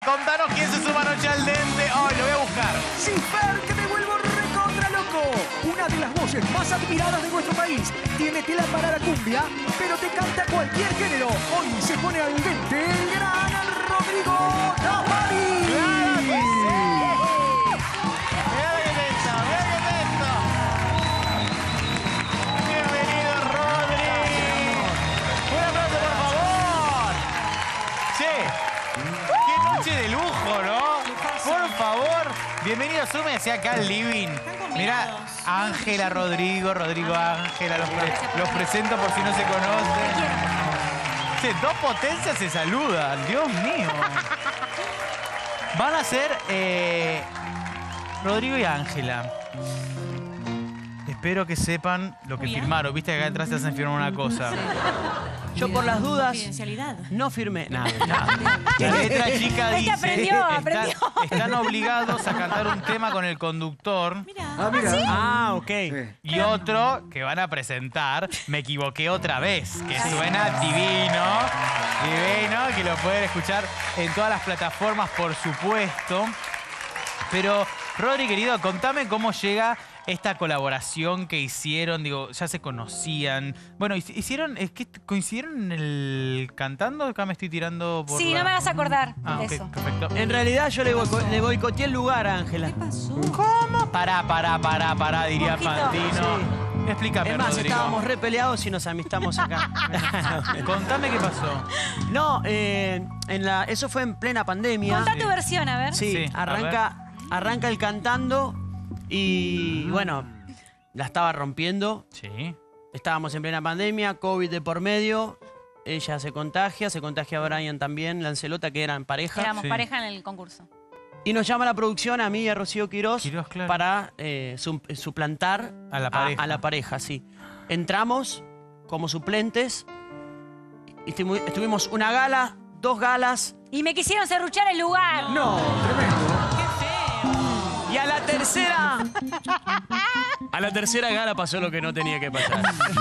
Contanos quién se suma anoche al dente. Hoy lo voy a buscar. Sí, Fer, que me vuelvo recontra loco. Una de las voces más admiradas de nuestro país. Tiene tela para la cumbia, pero te canta cualquier género. Hoy se pone al dente el gran Rodrigo Tapari. ¡Claro que sí! ¡Mira qué texto! ¡Mira qué texto! ¡Bienvenido, Rodri! ¡Un aplauso, por favor! ¡Che! ¡Qué noche de lujo, ¿no? Por favor, bienvenido, súmense acá al living. Mira, Ángela, Rodrigo, Ángela, los presento por si no se conocen. Che, dos potencias se saludan, Dios mío. Van a ser Rodrigo y Ángela. Espero que sepan lo que firmaron. Viste que acá atrás te hacen firmar una cosa. Yo por las dudas Confidencialidad. no firmé nada. La letra chica dice... aprendió. Están obligados a cantar un tema con el conductor. Mira. Ah, mira. Ah, ok. Y otro que van a presentar, me equivoqué otra vez, que suena divino, que lo pueden escuchar en todas las plataformas, por supuesto. Pero, Rodri, querido, contame cómo llega esta colaboración que hicieron. Digo, ya se conocían. Bueno, hicieron, ¿qué coincidieron en el cantando? Acá me estoy tirando por Sí, la- no me vas a acordar Ah, de ok, eso. perfecto. En realidad yo le boicoteé el lugar a Ángela. ¿Qué pasó? ¿Cómo? Pará, diría Un poquito. Fantino. Explícame, Es más, Rodrigo. estábamos re peleados y nos amistamos acá. Contame qué pasó. No, eso fue en plena pandemia. Contá Sí. tu versión, a ver. Sí, Sí, a arranca el cantando y bueno, la estaba rompiendo. Sí. Estábamos en plena pandemia, COVID de por medio. Ella se contagia Brian también, Lancelota, que eran pareja. Éramos Sí. pareja en el concurso. Y nos llama la producción, a mí y a Rocío Quirós, Claro. para suplantar A la pareja. a la pareja, sí. Entramos como suplentes, y estuvimos una gala, 2 galas, Y me quisieron serruchar el lugar. No, tremendo. y a la tercera gala pasó lo que no tenía que pasar.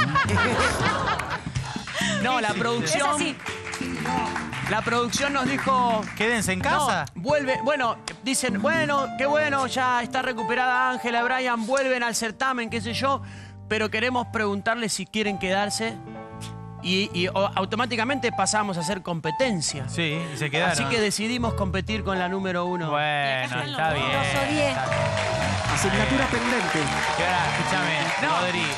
No, la Es producción... así. La producción nos dijo... Quédense en casa. No, vuelve, bueno, dicen, bueno, qué bueno, ya está recuperada Ángela, Brian, vuelven al certamen, qué sé yo, pero queremos preguntarles si quieren quedarse y automáticamente pasamos a hacer competencia. Sí, se quedaron. Así que decidimos competir con la número 1. Bueno, están está los bien. dos, odié. Está bien. Asignatura pendente. Y ahora, escúchame, No. Rodri,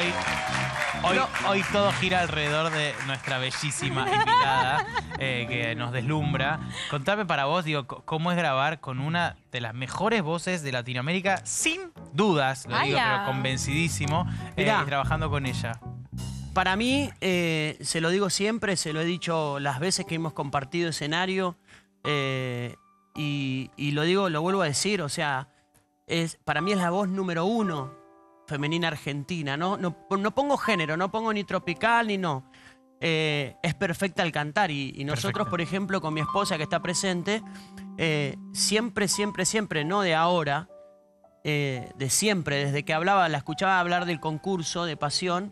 hoy todo gira alrededor de nuestra bellísima invitada que nos deslumbra. Contame para vos, digo, cómo es grabar con una de las mejores voces de Latinoamérica, sin dudas, lo digo, Ay, pero convencidísimo, Mirá. trabajando con ella. Para mí, se lo digo siempre, se lo he dicho las veces que hemos compartido escenario, y lo digo, lo vuelvo a decir, o sea, para mí es la voz número 1 femenina argentina, ¿no? No pongo género, no pongo ni tropical ni no. Es perfecta al cantar y nosotros, Perfecto. por ejemplo, con mi esposa que está presente, siempre, no de ahora, de siempre, desde que la escuchaba hablar del concurso de Pasión,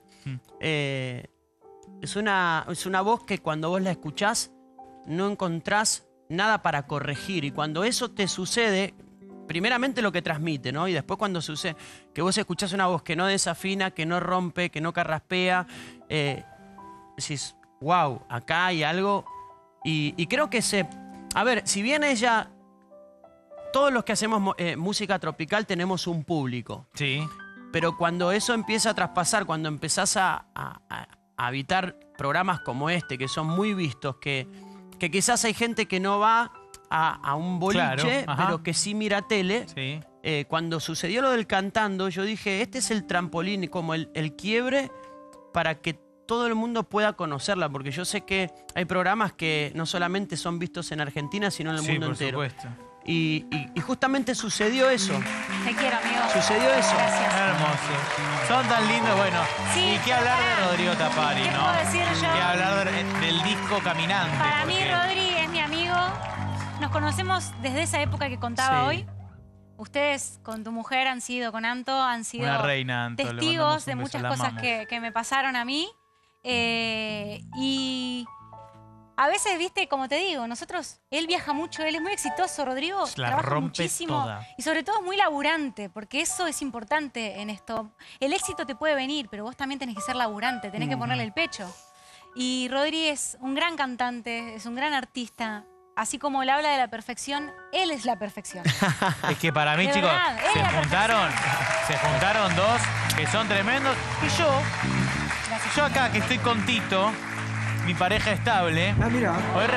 es una voz que cuando vos la escuchás no encontrás nada para corregir, y cuando eso te sucede, primeramente lo que transmite, ¿no? Y después cuando sucede que vos escuchás una voz que no desafina, que no rompe, que no carraspea, decís, wow, acá hay algo. Y creo que a ver, si bien ella, todos los que hacemos música tropical tenemos un público, Sí. pero cuando eso empieza a traspasar, cuando empezás a habitar programas como este, que son muy vistos, que quizás hay gente que no va a un boliche, Claro, ajá. pero que sí mira tele. Sí. Cuando sucedió lo del cantando, yo dije, este es el trampolín, como el quiebre para que todo el mundo pueda conocerla, porque yo sé que hay programas que no solamente son vistos en Argentina, sino en el Sí, mundo por entero. supuesto. Y justamente sucedió eso. Te quiero, amigo. Sucedió eso. Gracias. Hermoso. Son tan lindos, bueno. Sí, y qué hablar pará. de Rodrigo Tapari, ¿Qué ¿no? puedo decir yo? Qué hablar del disco Caminante. Para mí, porque- Rodri es mi amigo. Nos conocemos desde esa época que contaba Sí. hoy. Ustedes con tu mujer han sido, con Anto, han sido Una reina, Anto, le mandamos testigos un de beso, muchas la cosas amamos. que me pasaron a mí. Y a veces, viste, como te digo, él viaja mucho, él es muy exitoso, Rodrigo, La trabaja rompe muchísimo. toda. Y sobre todo es muy laburante, porque eso es importante en esto. El éxito te puede venir, pero vos también tenés que ser laburante, tenés que ponerle el pecho. Y Rodri es un gran cantante, es un gran artista. Así como él habla de la perfección, él es la perfección. Es que para mí, De chicos, verdad, es se la juntaron dos que son tremendos. Y yo acá que estoy con Tito, mi pareja estable. Ah, mira.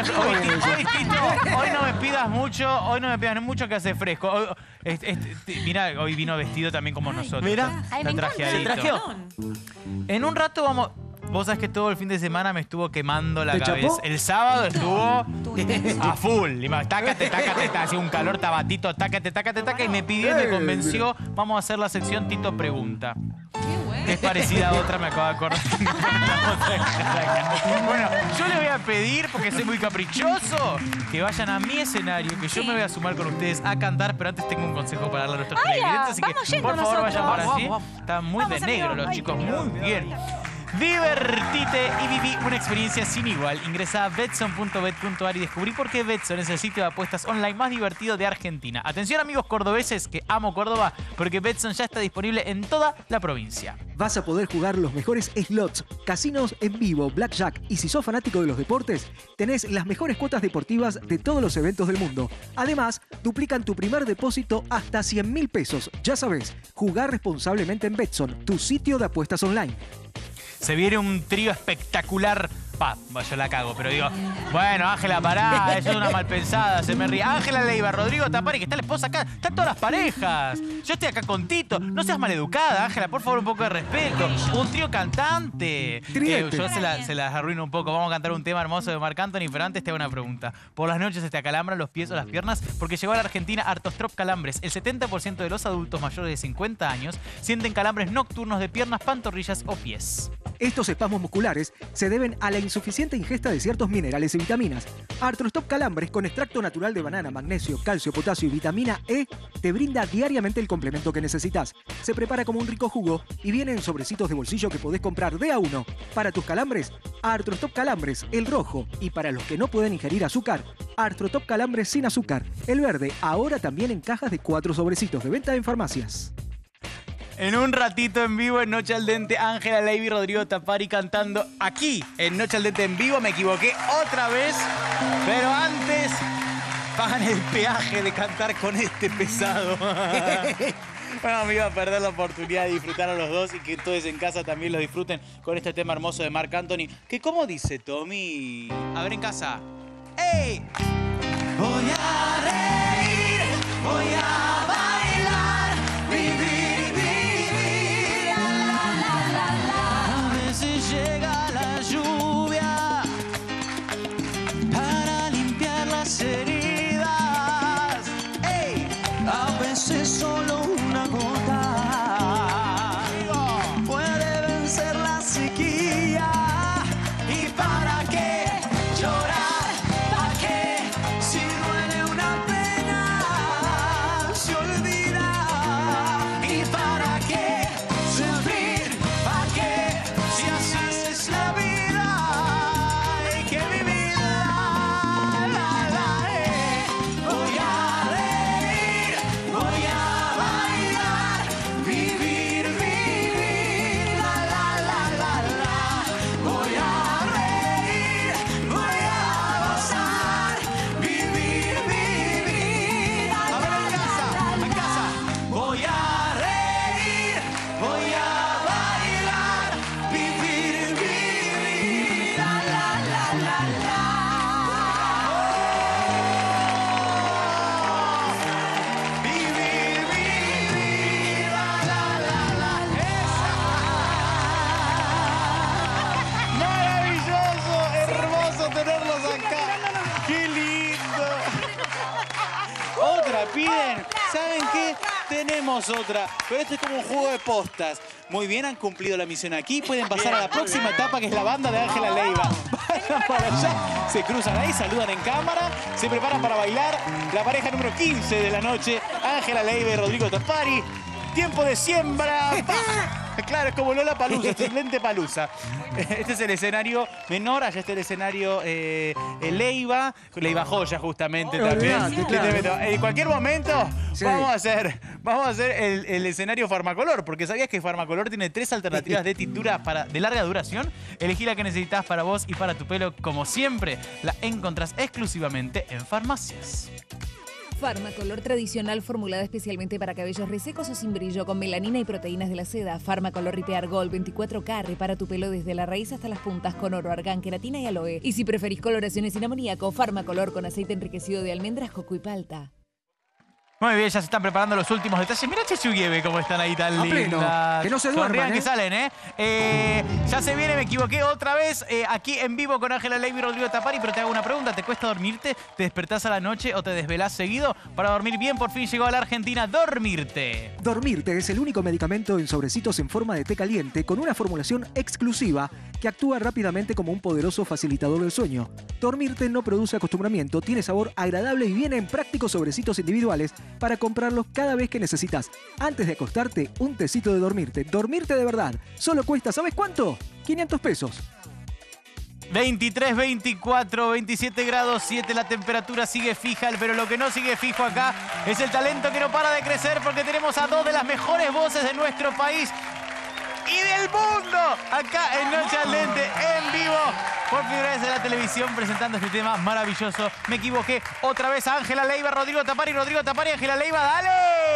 Hoy no me pidas mucho que hace fresco. Mirá, hoy vino vestido también como nosotros. Mirá. Ay, me Está encanta. trajeadito. ¿Se trajeó? En un rato vamos... Vos sabés que todo el fin de semana me estuvo quemando la ¿Te cabeza. chapó? El sábado estuvo a full. Tácate, hacía un calor tabatito, tácate, y me pidió y me convenció. Vamos a hacer la sección Tito Pregunta. Es parecida a otra, me acabo de acordar. Bueno, yo le voy a pedir, porque soy muy caprichoso, que vayan a mi escenario, que yo me voy a sumar con ustedes a cantar, pero antes tengo un consejo para darle a nuestros Hola, televidentes, así que vamos yendo por favor vayan nosotros. para allí. Vamos. Están muy Vamos, de negro amigo. los Ay, chicos, qué muy bien. Divertite y viví una experiencia sin igual. Ingresá a betson.bet.ar y descubrí por qué Betson es el sitio de apuestas online más divertido de Argentina. Atención amigos cordobeses, que amo Córdoba, porque Betson ya está disponible en toda la provincia. Vas a poder jugar los mejores slots, casinos en vivo, blackjack y si sos fanático de los deportes, tenés las mejores cuotas deportivas de todos los eventos del mundo. Además, duplican tu primer depósito hasta 100.000 pesos. Ya sabes, jugar responsablemente en Betson, tu sitio de apuestas online. Se viene un trío espectacular. Yo la cago, pero digo, bueno, Ángela, pará, eso es una malpensada, se me ríe. Ángela Leiva, Rodrigo Tapari, que está la esposa acá, están todas las parejas. Yo estoy acá con Tito, no seas maleducada, Ángela, por favor, un poco de respeto. Un trío cantante. Tridente. Yo se las arruino un poco, vamos a cantar un tema hermoso de Marc Anthony, pero antes te hago una pregunta. ¿Por las noches se te acalambran los pies o las piernas? Porque llegó a la Argentina Artostrop Calambres. El 70% de los adultos mayores de 50 años sienten calambres nocturnos de piernas, pantorrillas o pies. Estos espasmos musculares se deben a la insuficiente ingesta de ciertos minerales y vitaminas. Artrostop Calambres, con extracto natural de banana, magnesio, calcio, potasio y vitamina E, te brinda diariamente el complemento que necesitas. Se prepara como un rico jugo y viene en sobrecitos de bolsillo que podés comprar de a uno. Para tus calambres, Artrostop Calambres, el rojo. Y para los que no pueden ingerir azúcar, Artrostop Calambres sin azúcar. El verde, ahora también en cajas de 4 sobrecitos, de venta en farmacias. En un ratito en vivo en Noche al Dente, Ángela Leiva y Rodrigo Tapari cantando aquí en Noche al Dente en vivo. Me equivoqué otra vez, pero antes pagan el peaje de cantar con este pesado. Bueno, me iba a perder la oportunidad de disfrutar a los dos y que todos en casa también lo disfruten con este tema hermoso de Marc Anthony. Que ¿cómo dice Tommy? A ver en casa. ¡Ey! Voy a reír, voy a bailar, vivir, vivir, A veces llega la lluvia para limpiar las heridas. ¡Ey! A veces solo una gota puede vencer la sequía. ¿Y para qué llorar? ¿Para qué? Si duele una pena, se olvida. ¿Y para qué sufrir? ¿Para qué? Si así es la vida, hay que vivirla. Voy a reír, voy a bailar, vivir, vivir, Voy a reír, voy a gozar, vivir, vivir, A ver en casa, Voy a reír, voy a bailar, vivir, vivir, Vivir, vivir, Maravilloso, hermoso tenerlos acá. ¡Qué lindo! ¿Otra piden? ¿Saben qué? Tenemos otra, pero esto es como un juego de postas. Muy bien, han cumplido la misión aquí. Pueden pasar a la próxima etapa, que es la banda de Ángela Leiva. Van para allá, se cruzan ahí, saludan en cámara, se preparan para bailar. La pareja número 15 de la noche, Ángela Leiva y Rodrigo Tapari. Tiempo de siembra. Claro, es como Lollapalooza, excelente palusa. Este es el escenario menor, allá está el escenario Leiva Joya justamente también. Claro. En cualquier momento Sí. vamos a hacer el escenario Farmacolor, porque ¿sabías que Farmacolor tiene 3 alternativas de tintura de larga duración? Elegí la que necesitas para vos y para tu pelo, como siempre, la encontrás exclusivamente en farmacias. Farmacolor tradicional formulada especialmente para cabellos resecos o sin brillo con melanina y proteínas de la seda. Farmacolor Repair Gold 24K repara tu pelo desde la raíz hasta las puntas con oro, argán, queratina y aloe. Y si preferís coloraciones sin amoníaco, Farmacolor con aceite enriquecido de almendras, coco y palta. Muy bien, ya se están preparando los últimos detalles. Mira Chechuguieve cómo están ahí tan A pleno. lindas. Que no se duerman, Sonrían, ¿eh? que salen, ¿eh? Ya se viene, me equivoqué otra vez. Aquí en vivo con Ángela Leiva y Rodrigo Tapari, pero te hago una pregunta. ¿Te cuesta dormirte? ¿Te despertás a la noche o te desvelás seguido? Para dormir bien, por fin llegó a la Argentina Dormirte. Dormirte es el único medicamento en sobrecitos en forma de té caliente con una formulación exclusiva que actúa rápidamente como un poderoso facilitador del sueño. Dormirte no produce acostumbramiento, tiene sabor agradable y viene en prácticos sobrecitos individuales para comprarlos cada vez que necesitas. Antes de acostarte, un tecito de Dormirte. Dormirte de verdad. Solo cuesta, ¿sabes cuánto? 500 pesos. 23, 24, 27 grados 7, la temperatura sigue fija, pero lo que no sigue fijo acá es el talento que no para de crecer, porque tenemos a 2 de las mejores voces de nuestro país y del mundo, acá en Noche al Dente, en vivo, por primera vez en la televisión, presentando este tema maravilloso. Me equivoqué otra vez. Ángela Leiva, Rodrigo Tapari, Ángela Leiva, ¡dale!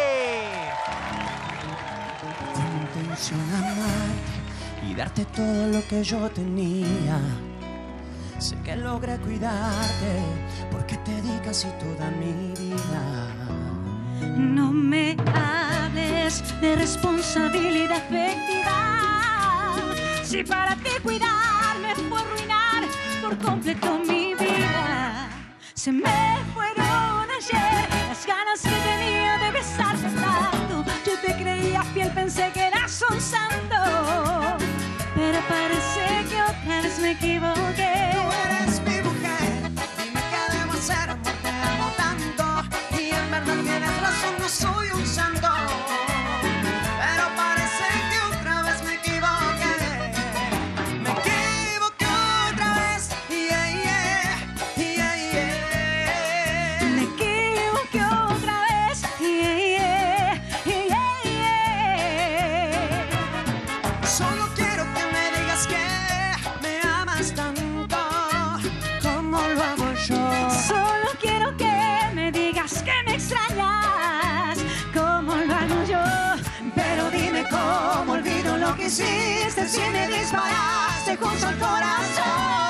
Tengo intención amarte y darte todo lo que yo tenía. Sé que logré cuidarte porque te di casi toda mi vida. No me hables de responsabilidad afectiva. Si para ti cuidarme fue arruinar por completo mi vida. Se me fueron ayer las ganas que tenía de besarte tanto. Yo te creía fiel, pensé que eras un santo, pero parece que otra vez me equivoqué. Tú eres mi mujer, dime qué debo hacer, amor, te amo tanto. Y en verdad tienes razón, no soy un santo, pero parece que otra vez me equivoqué. Me equivoqué otra vez, yeah, yeah, yeah, yeah. Me equivoqué otra vez, yeah, yeah, yeah, yeah. Solo quiero que me digas que me amas tanto como lo hago yo. Solo quiero que me digas que me extrañas como lo hago yo. Pero dime cómo olvido lo que hiciste si me disparaste justo al corazón.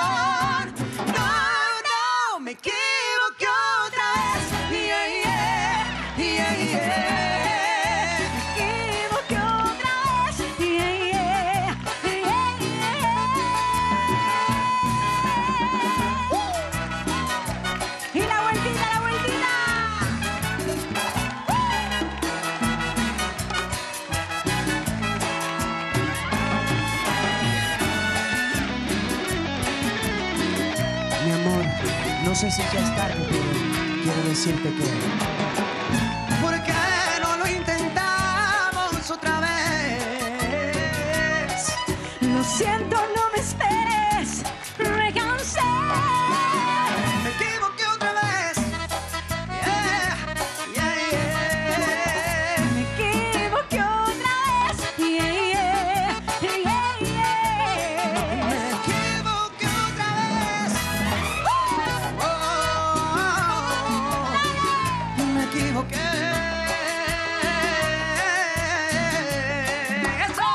No, me equivoqué otra vez. Yeah, yeah, yeah, yeah. Me equivoqué otra vez, yeah, yeah, yeah, yeah. Y la vueltita, la vueltita. Mi amor, no sé si ya es tarde, pero quiero decirte que... ¿Por qué no lo intentamos otra vez? Lo siento, no me esperes, me cansé. Me equivoqué otra vez. Yeah, yeah, yeah. Me equivoqué otra vez, yeah, yeah, yeah, yeah. Me equivoqué otra vez. Me equivoqué. ¡Eso!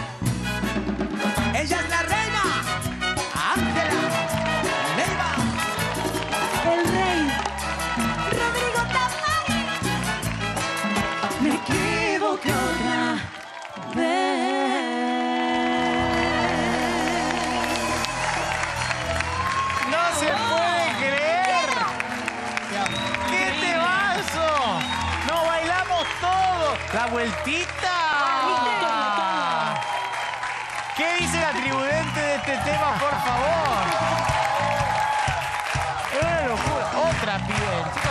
Ella es la reina, Ángela Leiva. El rey, Rodrigo Tapari. Me equivoqué otra vez. ¡No se puede creer! ¡Qué temazo! ¡Nos bailamos todo! ¡La vueltita! ¿Qué dice la tribudente de este tema, por favor? Es una locura. Otra, pibe.